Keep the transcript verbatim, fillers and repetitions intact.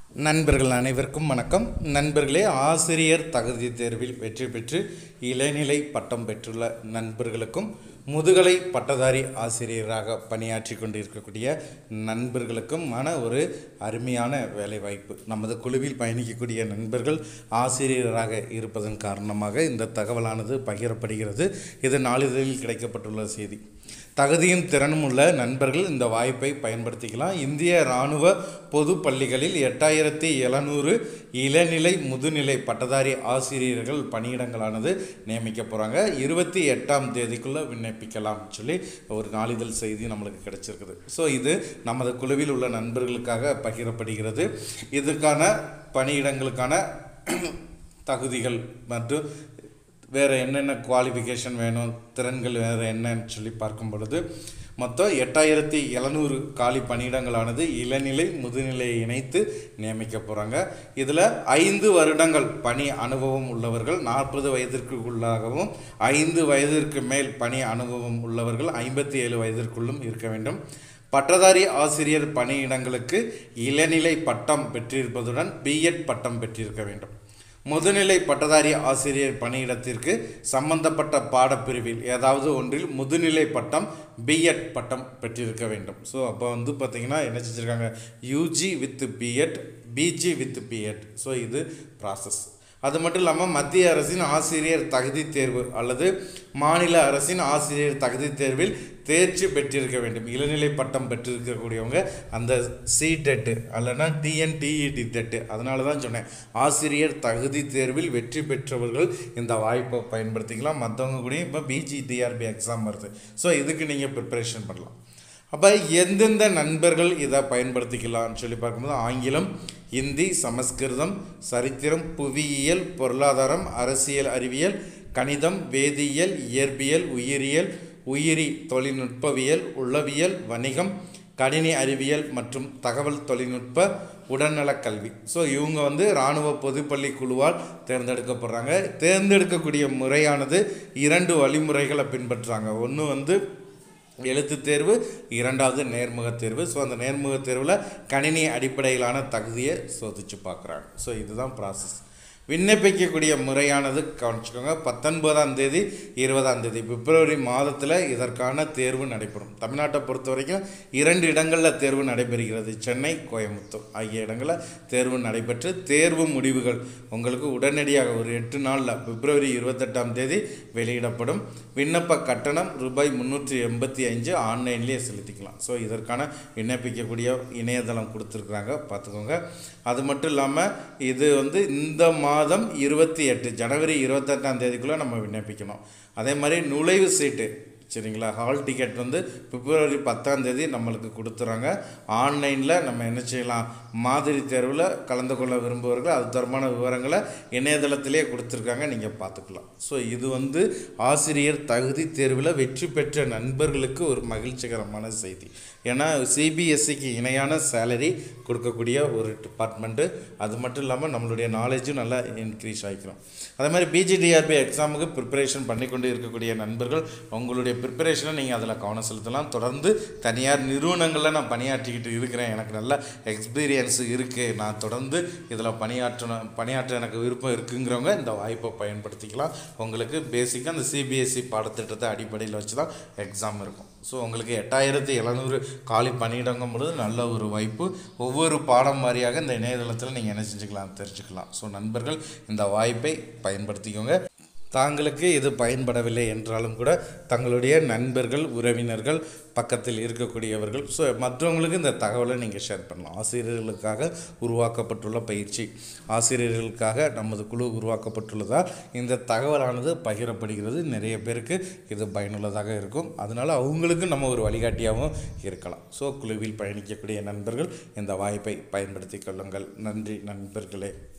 நண்பர்கள் அனைவருக்கும் வணக்கம். நண்பர்களே, ஆசிரியர் தகுதி தேர்வில் வெற்றி பெற்று இளநிலை பட்டம் பெற்றுள்ள நண்பர்களுக்கும் முதுகலை பட்டதாரி ஆசிரியராக பணியாற்றி கொண்டிருக்கக்கூடிய நண்பர்களுக்கும் ஆன ஒரு அருமையான வேலைவாய்ப்பு. நமது குழுவில் பயணிக்கக்கூடிய நண்பர்கள் ஆசிரியராக இருப்பதன் காரணமாக இந்த தகவலானது பகிரப்படுகிறது. இது நாளிதழில் கிடைக்கப்பட்டுள்ள செய்தி. தகுதியும் திறனும் உள்ள நண்பர்கள் இந்த வாய்ப்பை பயன்படுத்திக்கலாம். இந்திய இராணுவ பொது பள்ளிகளில் எட்டாயிரத்தி எழுநூறு இளநிலை முதுநிலை பட்டதாரி ஆசிரியர்கள் பணியிடங்களானது நியமிக்க போகிறாங்க. இருபத்தி எட்டாம் தேதிக்குள்ளே விண்ணப்பிக்கலாம் சொல்லி ஒரு நாளிதழ் செய்தி நம்மளுக்கு கிடைச்சிருக்குது. ஸோ இது நமது குழுவில் உள்ள நண்பர்களுக்காக பகிரப்படுகிறது. இதுக்கான பணியிடங்களுக்கான தகுதிகள் மற்றும் வேறு என்னென்ன குவாலிஃபிகேஷன் வேணும், திறன்கள் வேறு என்னன்னு சொல்லி பார்க்கும் பொழுது மொத்தம் எட்டாயிரத்தி எழுநூறு காலி பணியிடங்களானது இளநிலை முதுநிலையை இணைத்து நியமிக்க போகிறாங்க. இதில் ஐந்து வருடங்கள் பணி அனுபவம் உள்ளவர்கள் நாற்பது வயதிற்குள்ளாகவும், ஐந்து வயதிற்கு மேல் பணி அனுபவம் உள்ளவர்கள் ஐம்பத்தி ஏழு வயதிற்குள்ளும் இருக்க வேண்டும். பட்டதாரி ஆசிரியர் பணியிடங்களுக்கு இளநிலை பட்டம் பெற்றிருப்பதுடன் பிஎட் பட்டம் பெற்றிருக்க வேண்டும். முதுநிலை பட்டதாரி ஆசிரியர் பணியிடத்திற்கு சம்பந்தப்பட்ட பாடப்பிரிவில் ஏதாவது ஒன்றில் முதுநிலை பட்டம் பிஎட் பட்டம் பெற்றிருக்க வேண்டும். ஸோ அப்போ வந்து பார்த்திங்கன்னா என்ன செஞ்சுருக்காங்க, UG with BEd, PG with BEd. So இது ப்ராசஸ். அது மட்டும் இல்லாமல் மத்திய அரசின் ஆசிரியர் தகுதி தேர்வு அல்லது மாநில அரசின் ஆசிரியர் தகுதி தேர்வில் தேர்ச்சி பெற்றிருக்க வேண்டும். இளநிலை பட்டம் பெற்றிருக்கக்கூடியவங்க அந்த சி டெட்டு அல்லனா டிஎன்டிஇடி டெட்டு. அதனால தான் சொன்னேன், ஆசிரியர் தகுதி தேர்வில் வெற்றி பெற்றவர்கள் இந்த வாய்ப்பை பயன்படுத்திக்கலாம். மற்றவங்க கூட இப்போ பிஜிடிஆர்பி எக்ஸாம் வருது. ஸோ இதுக்கு நீங்கள் ப்ரிப்பரேஷன் பண்ணலாம். அப்போ எந்தெந்த நண்பர்கள் இதை பயன்படுத்திக்கலாம்னு சொல்லி பார்க்கும்போது ஆங்கிலம், இந்தி, சமஸ்கிருதம், சரித்திரம், புவியியல், பொருளாதாரம், அரசியல் அறிவியல், கணிதம், வேதியியல், இயற்பியல், உயிரியல், உயிரி தொழில்நுட்பவியல், உளவியல், வணிகம், கணினி அறிவியல் மற்றும் தகவல் தொழில்நுட்ப உடல்நலக் கல்வி. ஸோ இவங்க வந்து இராணுவ பொதுப்பள்ளி குழுவால் தேர்ந்தெடுக்கப்படுறாங்க. தேர்ந்தெடுக்கக்கூடிய முறையானது இரண்டு வழிமுறைகளை பின்பற்றுறாங்க. ஒன்று வந்து எழுத்து தேர்வு, இரண்டாவது நேர்முக தேர்வு. ஸோ அந்த நேர்முக தேர்வில் கணினி அடிப்படையிலான தகுதியை சோதித்து பார்க்குறாங்க. ஸோ இதுதான் ப்ராசஸ். விண்ணப்பிக்கக்கூடிய முறையானது கவனிச்சுக்கோங்க. பத்தொன்பதாம் தேதி இருபதாம் தேதி பிப்ரவரி மாதத்தில் இதற்கான தேர்வு நடைபெறும். தமிழ்நாட்டை பொறுத்த வரைக்கும் இரண்டு இடங்களில் தேர்வு நடைபெறுகிறது. சென்னை, கோயம்புத்தூர் ஆகிய இடங்களில் தேர்வு நடைபெற்று தேர்வு முடிவுகள் உங்களுக்கு உடனடியாக ஒரு எட்டு நாளில் பிப்ரவரி இருபத்தெட்டாம் தேதி வெளியிடப்படும். விண்ணப்ப கட்டணம் ரூபாய் முந்நூற்றி எண்பத்தி அஞ்சு ஆன்லைன்லேயே செலுத்திக்கலாம். ஸோ இதற்கான விண்ணப்பிக்கக்கூடிய இணையதளம் கொடுத்துருக்குறாங்க, பார்த்துக்கோங்க. அது மட்டும் இல்லாமல் இது வந்து இந்த மாதம் இருபத்தி எட்டு ஜனவரி இருபத்தெட்டாம் தேதிக்குள்ளே நம்ம விண்ணப்பிக்கணும். அதே மாதிரி நுழைவு சீட்டு, சரிங்களா, ஹால் டிக்கெட் வந்து பிப்ரவரி பத்தாம் தேதி நம்மளுக்கு கொடுத்துறாங்க. ஆன்லைனில் நம்ம என்ன செய்யலாம், மாதிரி தேர்வில் கலந்து கொள்ள விரும்புவர்கள் அது தொடர்பான விவரங்களை இணையதளத்திலே கொடுத்துருக்காங்க, நீங்கள் பார்த்துக்கலாம். ஸோ இது வந்து ஆசிரியர் தகுதி தேர்வில் வெற்றி பெற்ற நண்பர்களுக்கு ஒரு மகிழ்ச்சிகரமான செய்தி. ஏன்னா சிபிஎஸ்சிக்கு இணையான சேலரி கொடுக்கக்கூடிய ஒரு டிபார்ட்மெண்ட்டு. அது மட்டும் இல்லாமல் நம்மளுடைய நாலேஜும் நல்லா இன்க்ரீஸ் ஆகிக்கிறோம். அதே மாதிரி பிஜிடிஆர்பி எக்ஸாமுக்கு ப்ரிப்பரேஷன் பண்ணிக்கொண்டு இருக்கக்கூடிய நண்பர்கள் உங்களுடைய ப்ரிப்பரேஷனை நீங்கள் அதில் கவனம் செலுத்தலாம். தொடர்ந்து தனியார் நிறுவனங்களில் நான் பணியாற்றிக்கிட்டு இருக்கிறேன், எனக்கு நல்ல எக்ஸ்பீரியன்ஸு இருக்குது, நான் தொடர்ந்து இதில் பணியாற்றணும் பணியாற்ற எனக்கு விருப்பம் இருக்குங்கிறவங்க இந்த வாய்ப்பை பயன்படுத்திக்கலாம். உங்களுக்கு பேசிக்காக அந்த சிபிஎஸ்சி பாடத்திட்டத்தை அடிப்படையில் வச்சு தான் எக்ஸாம் இருக்கும். ஸோ உங்களுக்கு எட்டாயிரத்தி எழுநூறு காலி பணியிடங்கும் பொழுது நல்ல ஒரு வாய்ப்பு. ஒவ்வொரு பாடம் வாரியாக இந்த இணையதளத்தில் நீங்கள் என்ன செஞ்சுக்கலாம், தெரிஞ்சுக்கலாம். ஸோ நண்பர்கள் இந்த வாய்ப்பை பயன்படுத்திக்கோங்க. தாங்களுக்கு இது பயன்படவில்லை என்றாலும் கூட தங்களுடைய நண்பர்கள், உறவினர்கள், பக்கத்தில் இருக்கக்கூடியவர்கள், ஸோ மற்றவங்களுக்கு இந்த தகவலை நீங்கள் ஷேர் பண்ணலாம். ஆசிரியர்களுக்காக உருவாக்கப்பட்டுள்ள பயிற்சி, ஆசிரியர்களுக்காக நமது குழு உருவாக்கப்பட்டுள்ளதால் இந்த தகவலானது பகிரப்படுகிறது. நிறைய பேருக்கு இது பயனுள்ளதாக இருக்கும். அதனால் அவங்களுக்கு நம்ம ஒரு வழிகாட்டியாகவும் இருக்கலாம். ஸோ குழுவில் பயணிக்கக்கூடிய நண்பர்கள் இந்த வாய்ப்பை பயன்படுத்தி கொள்ளுங்கள். நன்றி நண்பர்களே.